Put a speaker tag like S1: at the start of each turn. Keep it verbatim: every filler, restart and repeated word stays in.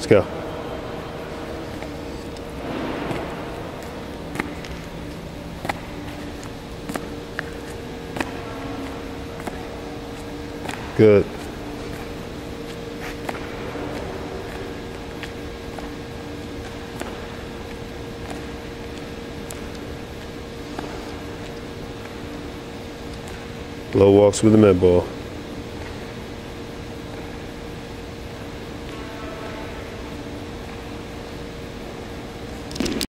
S1: Let's go. Good. Low walks with the med ball.